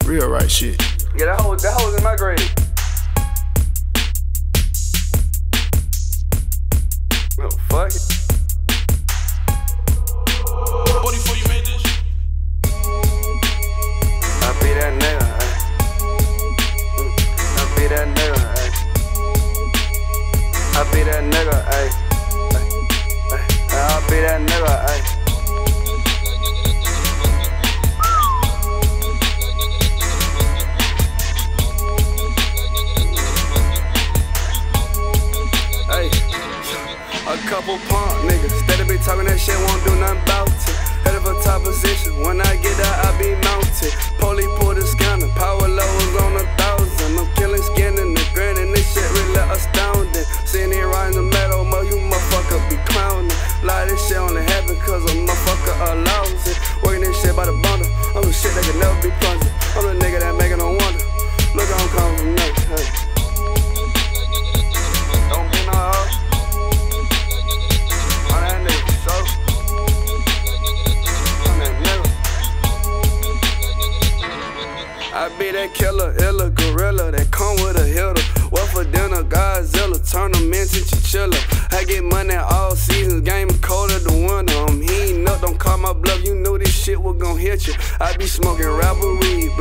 Real right shit. Yeah, that hoe's in my grade. Oh, fuck it. Before you made this, I be that nigga, ayy. I be that nigga, ayy. I be that nigga, ayy. I be that nigga, ayy. A couple punk niggas, steady be talking that shit, won't do nothing about it. Head of a top position, when I get out, I be mounted. Police pull the scanner, power levels on 1,000. I'm killing skin in the grin, and this shit really astounding. Seeing it right in the metal, you motherfucker be clowning. Lie, this shit only happen cause a motherfucker allows it. Working this shit by the bundle, I'm the shit that can never be plunged. I'm the nigga that making no wonder. Look, I'm coming from nothing, hey. Don't be no hoe. I be that killer, illa gorilla that come with a hitter. What for dinner, Godzilla, turn them into chinchilla. I get money all seasons, game colder the winter. I'm heating up, don't call my bluff, you knew this shit was gon' hit you. I be smoking rapper weed,